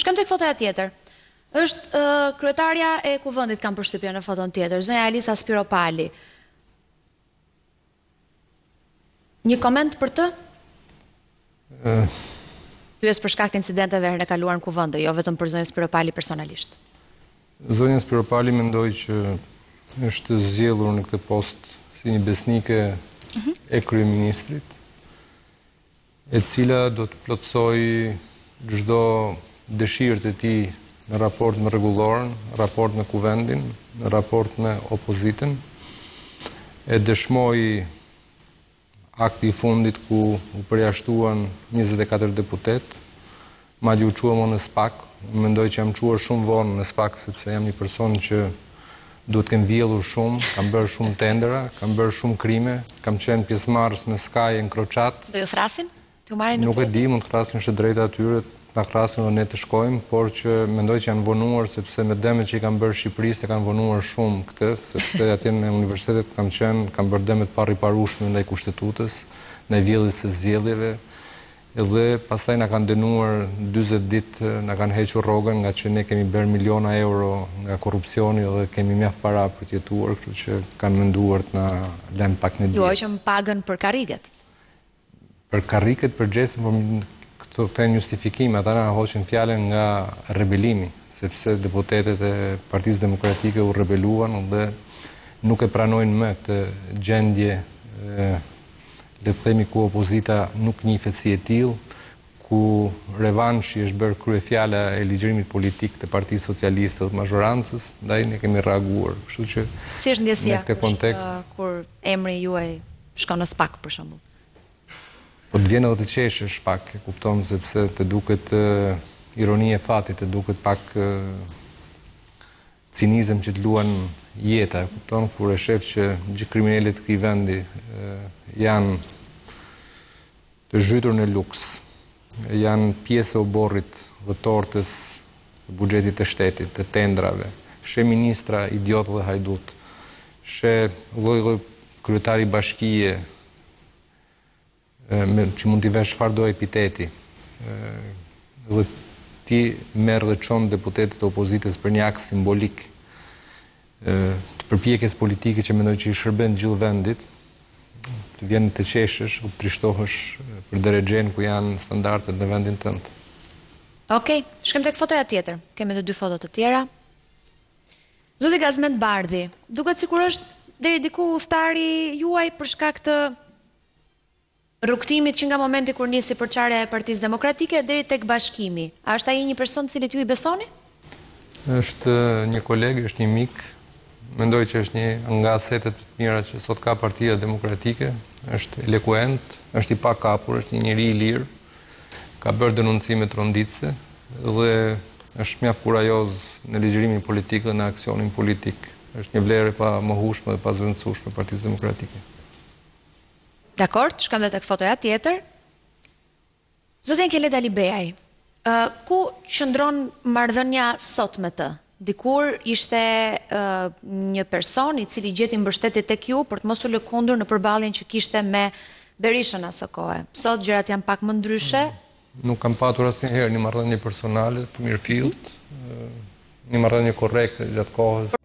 Shkojmë tek fotoja tjetër. Është kryetarja e kuvendit, kam përshtypjen në foton tjetër, zonja Alisa Spiropali. Një koment për të? Pyes për shkak të incidenteve herën e kaluar në kuvend, jo vetëm për zonjën Spiropali personalisht. Zonja Spiropali mendoj që është zgjedhur në këtë post si një besnike e kryeministrit, e cila do të plotësojë çdo dëshirë të tij në raport me rregulloren, raport me kuvendin, në raport me opozitën, e dëshmoi akti i fundit ku u përjashtuan 24 deputet, madje u quam në SPAK. Mendoj që jam quar shumë vonë në SPAK sepse jam një person që duhet të kem vjellur shumë, kam bërë shumë tendera, kam bërë shumë krime, kam qenë pjesëmarrës në Skaj Encrochat. Do ju thrasin? T'ju marrin në Nuk e di, mund të thrasin është drejta atyre, na thrasin dhe ne të shkojmë, por që mendoj që janë vonuar sepse me dëmet që i kanë bërë Shqipërisë kanë vonuar shumë këtë, sepse atje në universitetet kam bërë dëmet pa riparueshme ndaj kushtetutës, ndaj vjedhjes së zgjedhjeve, edhe pastaj na kanë dënuar 40 ditë, na kanë hequr rrogën nga që ne kemi bërë miliona euro nga korrupsioni dhe kemi mjaft para për të jetuar, kështu që kanë menduar të na lënë pak në ditë. Ju hoqëm pagën për karriget. Për karriget, për gjesën, por këto janë justifikime, ata na hoqën fjalën nga rebelimi, sepse deputetet e Partisë Demokratike u rebeluan dhe nuk e pranojnë më këtë gjendje, le të themi, ku opozita nuk njihet si e tillë, ku revanshi është bërë kryefjala e ligjërimit politik të Partisë Socialiste dhe të mazhorancës, ndaj ne kemi reaguar. Kështu që si është ndjesia në këtë kontekst kur emri juaj shkon në SPAK për shembull? Po të vjen edhe të qeshësh pak, e kupton, sepse të duket ironi e fatit, të duket pak cinizëm që të luan jeta, e kupton, kur e shef që gjithë kriminalet të këtij vendi janë të zhytur në luks, janë pjesë e oborrit dhe tortës të buxhetit të shtetit, të tendrave, she ministra idiot dhe hajdut, she lloj kryetari bashkie që mund t'i vesh çfarë do epiteti, dhe ti merr dhe çon deputetët e opozitës për një akt simbolik të përpjekjes politike që mendoj që i shërben gjithë vendit, të vjen të qeshësh, të trishtohesh për drejtxhen ku janë standardet në vendin tënd. Okej, shkojmë tek fotoja tjetër. Kemi edhe dy foto të tjera. Zoti Gazmend Bardhi, duket sikur është deri diku udhëtari juaj për shkak të rrugtimit që nga momenti kur nisi përçarja e Partisë Demokratike deri tek bashkimi. A është ai një person të cilit ju i besoni? Është një koleg, është një mik. Mendoj që është një nga asetet të mira që sot ka Partia Demokratike. Është elekuent, është i pakapur, është një njeri i lirë. Ka bërë denoncime tronditëse dhe është mjaft kurajoz në ligjërimin politik dhe në aksionin politik. Është një vlerë pa mohueshme dhe pa zëvendësueshme Partisë Demokratike. Dakor, shkojmë tek fotoja tjetër. Zotja Keleda Libeaj, ku qëndron marrëdhënia sot me të? Dikur ishte një person i cili gjeti mbështetje tek ju për të mos u lëkundur në përballjen që kishte me Berishën asaj kohe. Sot gjërat janë pak më ndryshe. Nuk kam patur asnjëherë një marrëdhënie personale të mirëfillt, një marrëdhënie korrekte gjatë kohës.